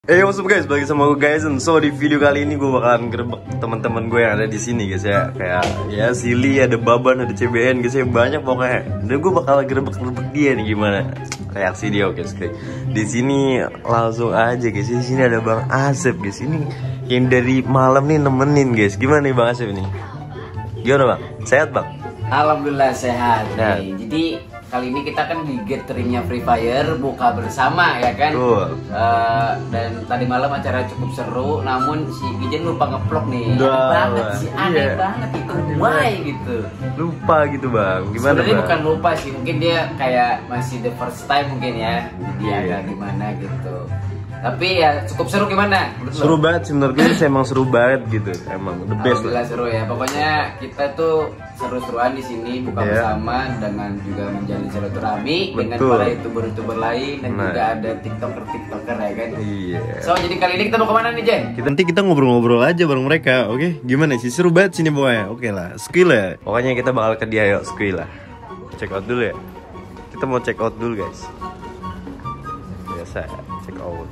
What's up guys, balik sama gue guys. So di video kali ini gue bakalan gerebek teman-teman gue yang ada di sini guys ya. Kayak ya Silly, ada Baban, ada CBN guys ya, banyak pokoknya. Dan gue bakal gerebek dia nih, gimana reaksi dia. Oke guys, di sini langsung aja guys. Di sini ada Bang Asep guys. Ini yang dari malam nih nemenin guys. Gimana nih Bang Asep ini? Gimana Bang? Sehat Bang? Alhamdulillah sehat nih. Jadi kali ini kita kan di gatheringnya Free Fire, buka bersama ya kan. Dan tadi malam acara cukup seru, namun si Gijen lupa ngeplok nih. Aneh banget itu. Why gitu? Lupa gitu Bang. Gimana sebenarnya Bang? bukan lupa sih, mungkin dia kayak masih the first time mungkin ya. Jadi agak gimana gitu. Tapi ya cukup seru, gimana? Seru banget sih menurut gue, emang seru banget gitu. Emang the best lah. Seru ya. Pokoknya kita tuh seru-seruan di sini, buka bersama dengan juga menjalin silaturahmi dengan para youtuber-youtuber lain dan juga ada tiktoker ya kan. So jadi kali ini kita mau kemana nih Jen? Nanti kita ngobrol-ngobrol aja bareng mereka, oke? Gimana sih, seru banget sini pokoknya. Oke lah, skill ya. Pokoknya kita bakal ke dia, yuk skill lah. Check out dulu ya. Kita mau check out dulu guys. Biasa check out.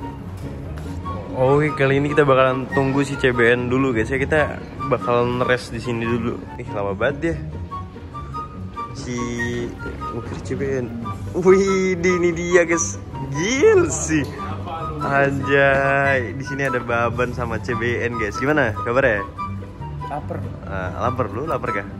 Oke, kali ini kita bakalan tunggu si CBN dulu guys ya. Kita bakalan rest di sini dulu. Lama banget dia. Si CBN. Wih, ini dia guys. Gil sih. Anjay, di sini ada Baban sama CBN guys. Gimana kabarnya? Lapar. Lapar lu, lapar kah?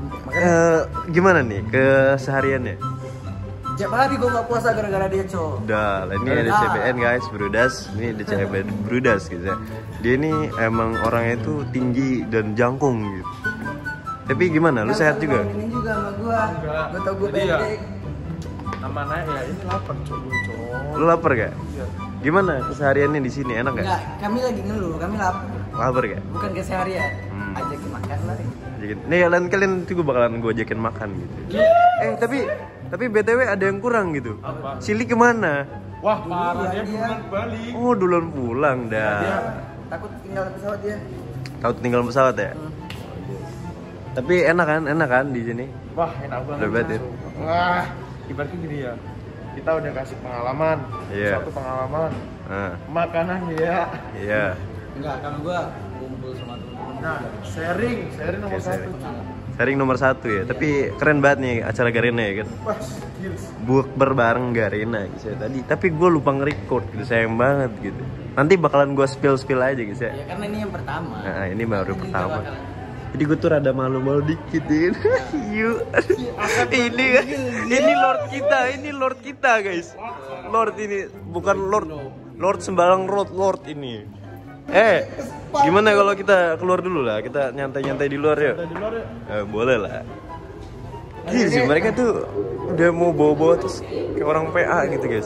Gimana nih kesehariannya? Tiap hari gue gak puasa gara-gara dia, cowok. Udah, ini ada CBN guys, Brudas. Ini ada CBN Brudas gitu ya. Dia ini emang orangnya itu tinggi dan jangkung gitu. Tapi gimana, lu sehat juga? Ini juga sama gue tau gue pendek. Namanya ya ini lapar cowok. Lu lapar gak? Iya. Gimana kesehariannya di sini, enak gak? Enggak, kami lagi ngeluh, kami lapar. Lapar gak? Bukan keseharian, ajakin makan lah. Nih kalian tuh gue bakalan gue ajakin makan gitu. Tapi BTW ada yang kurang gitu. Apa? Silly kemana? Wah parah, dia bukan balik. Oh, duluan pulang dah. Dia Takut tinggal pesawat dia. Kau tinggal pesawat ya? Tapi enak kan di sini? wah enak banget. Udah banget ya? Wah, ibaratnya gini ya. Kita udah kasih pengalaman, suatu pengalaman. Makanan ya. Iya. Enggak, kalau gue kumpul sama temen-temen. Nah, sharing nomor satu. Sharing nomor 1 ya. Tapi keren banget nih acara Garena ya kan. Wah, skills. Bukber bareng Garena gitu ya tadi. Tapi gue lupa nge-record gitu, sayang banget gitu. Nanti bakalan gue spill aja gitu ya. Ya karena ini yang pertama. Nah, ini baru pertama. Jadi gue tuh rada malu-malu dikit ya. Yuk. Ini Lord kita guys. Lord ini bukan Lord sembarang Lord ini. Gimana kalau kita keluar dulu lah, kita nyantai-nyantai di luar yuk. Di luar ya. Boleh lah. Gila sih, mereka tuh udah mau bawa-bawa terus kayak orang PA gitu guys.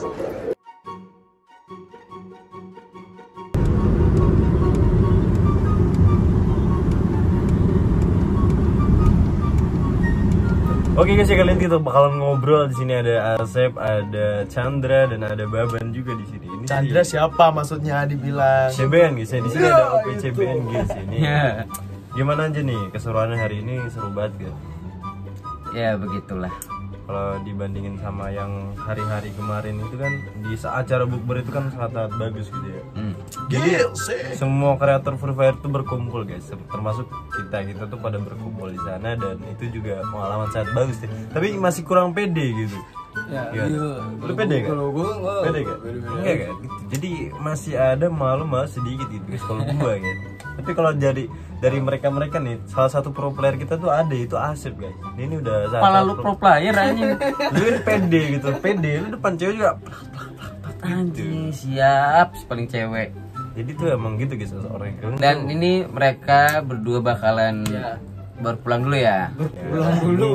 Oke guys, ya kalian kita bakalan ngobrol. Di sini ada Asep, ada Chandra dan ada Baban juga di sini. Ini Chandra siapa maksudnya dibilang? CBN guys ya. Di sini ada OP CBN guys ini. Gimana aja nih keseruannya hari ini, seru banget guys? Ya begitulah. Kalau dibandingin sama yang hari-hari kemarin itu kan di acara bukber itu kan sangat bagus gitu ya. Jadi semua kreator Free Fire itu berkumpul guys, termasuk kita tuh pada berkumpul di sana dan itu juga pengalaman sangat bagus deh. Tapi masih kurang pede gitu. Ya, lu pede gak? Pede gak? Enggak kan? Gitu. Jadi masih ada malu sedikit gitu guys kalau gua gitu. Tapi kalau dari mereka nih, salah satu pro player kita tuh ada, itu Asep guys. Ini udah kepala lu pro player anjing. Lu kan pede gitu, lu depan cewek juga Anjing, siap, paling cewek. jadi tuh emang gitu guys orang yang Dan ini mereka berdua bakalan baru pulang dulu ya. Pulang dulu.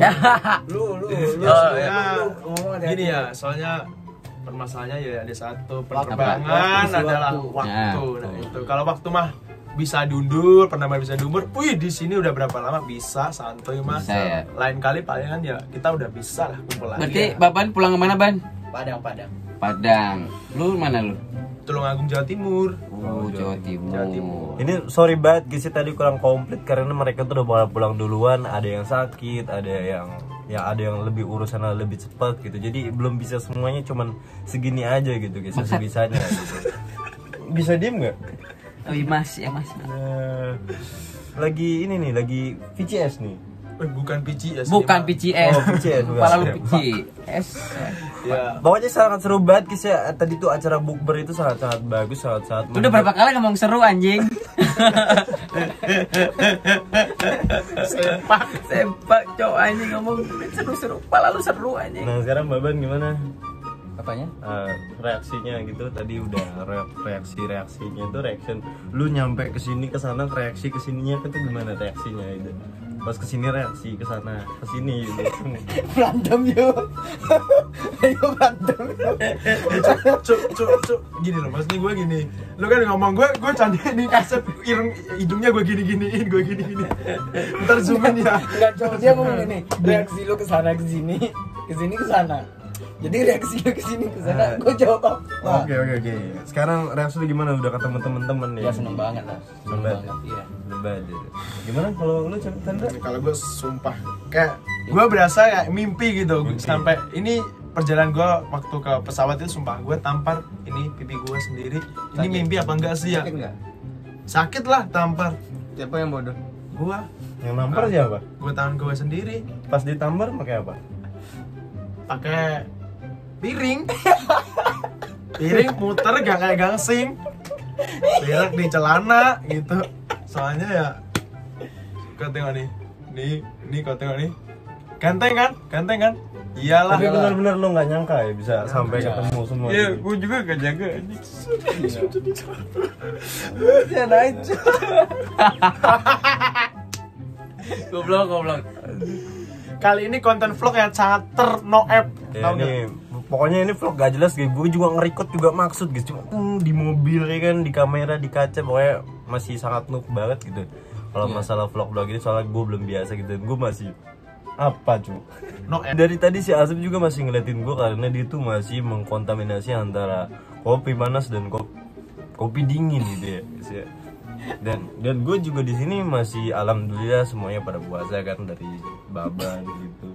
Gini ya, soalnya permasalahannya ya ada satu, penerbangan adalah waktu. Nah itu kalau waktu mah bisa diundur, penerbangan bisa diundur. Wih, di sini udah berapa lama bisa santuy mas. Ya. Lain kali palingan ya kita udah bisa lah kumpul lagi. Berarti Baban pulang kemana Ban? Padang. Lu mana lu? Tulungagung Jawa Timur. Oh, Jawa Timur. Ini sorry banget guys tadi kurang komplit karena mereka tuh udah pulang duluan, ada yang sakit, ada yang lebih urusannya lebih cepat gitu. Jadi belum bisa semuanya, cuman segini aja gitu guys, sebisanya gitu. bisa diem nggak? Oh iya mas, ya mas. Lagi ini nih, lagi VCS nih. Bukan PCS. Bukan PCS. Oh, PCS. Kepala lu PCS. Ya. Pokoknya sangat seru banget guys ya. Tadi tuh acara bukber itu sangat-sangat bagus, sangat-sangat. Udah berapa kali ngomong seru anjing? Sempak cowok anjing ngomong seru-seru. Kepala lu seru anjing. Nah sekarang Baban gimana? Apanya? Reaksinya gitu tadi udah reaksinya itu reaction. Lu nyampe ke sini ke sana reaksi ke sininya itu gimana reaksinya itu? Pas kesini reaksi ke sana ke sini gitu. Berantem yuk. Ayo berantem. Cuk. Gini loh, Mas, nih gue gini. Lu kan ngomong gue candi nih kasep hidungnya gue gini-giniin, gue gini-gini. Ntar zoomin ya. Enggak, Cok, dia ngomong gini, reaksi lu ke sana ke sini ke sana. Jadi reaksi lu ke sini ke sana, gue jawab apa? Oke. Sekarang reaksi lu gimana udah ketemu temen-temen nih? Ya seneng banget lah. Seneng banget. Iya. Lebat. Gimana kalau lu Chandra? Kalau gue sumpah kayak gue berasa kayak mimpi gitu. Sampai ini perjalanan gue waktu ke pesawat itu sumpah gue tampar ini pipi gue sendiri. Ini mimpi apa enggak sih ya? Sakit enggak? Sakit lah tampar. Siapa yang bodoh? Gue Yang nampar siapa? gue tangan gue sendiri Pas ditampar pakai apa? pakai piring muter gak kayak gangsing, berak di celana gitu. Soalnya ya kau tengok nih kau tengok nih ganteng kan iyalah. Tapi benar-benar lo nggak nyangka ya bisa sampai ketemu semua. Iya, gitu. gue juga gak jaga. Jangan aja. Goblok. Kali ini konten vlog yang sangat no app. Ya, ini pokoknya ini vlog gak jelas guys. Gue juga nge-record juga maksud guys. Cuma di mobil ya kan, di kamera, di kaca, pokoknya masih sangat noob banget gitu. Kalau masalah vlog ini soalnya gue belum biasa gitu. Gue masih apa cu? No app. Dari tadi si Asep juga masih ngeliatin gue karena dia tuh masih mengkontaminasi antara kopi panas dan kopi dingin gitu ya, guys ya. Dan gue juga di sini masih alhamdulillah semuanya pada puasa kan, dari Baban gitu.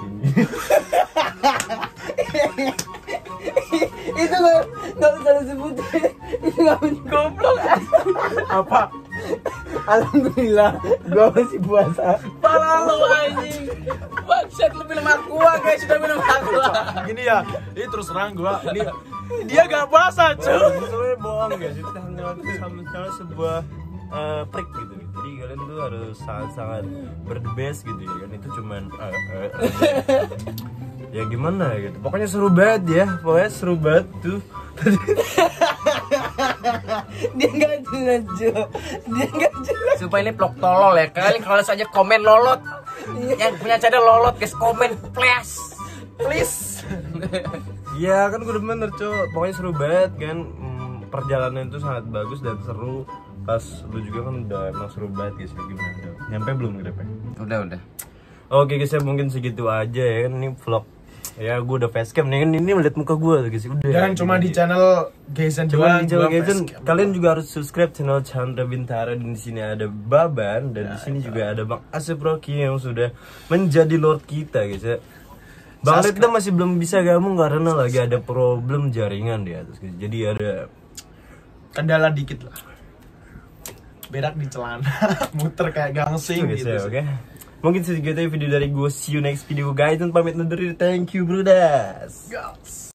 Itu nggak usah lu sebutin. Itu nggak punya goblok. Apa? Alhamdulillah, gua masih puasa. Pala lu anjing. Bangsat lu minum aqua guys, sudah minum aqua. Gini ya, ini terus terang gue ini dia gak puasa cuy. Sebenarnya bohong guys, itu hanya sama sebuah prik gitu. Jadi kalian tuh harus sangat-sangat berdebes gitu ya kan, itu cuman ya gimana gitu. Pokoknya seru banget ya, pokoknya seru banget tuh. Dia nggak jelas, Jo. Dia nggak jelas. Supaya ini vlog tolol ya. Kalian kalau saja komen lolot. Yang punya channel lolot guys, komen please. Ya kan gue bener cok, pokoknya seru banget kan. Perjalanan itu sangat bagus dan seru. Pas lu juga kan udah emang seru banget guys. Gimana udah nyampe belum ke DP? Udah. Oke guys ya, mungkin segitu aja ya kan, ini vlog. Ya gue udah facecam nih kan, ini melihat muka gue guys. Udah. Jangan cuma di channel Gayzen doang. Kalian juga harus subscribe channel Chandra Bintara. Dan di sini ada Baban dan di sini juga ada Bang Asep Rocky yang sudah menjadi lord kita guys ya. Bang Rita masih belum bisa gabung karena lagi ada problem jaringan di atas guys. Jadi ada kendala dikit lah. Berak di celana, muter kayak gangsing guys gitu. ya, oke. Mungkin segitu video dari gue. See you next video guys. Dan pamit undur diri. Thank you brothers.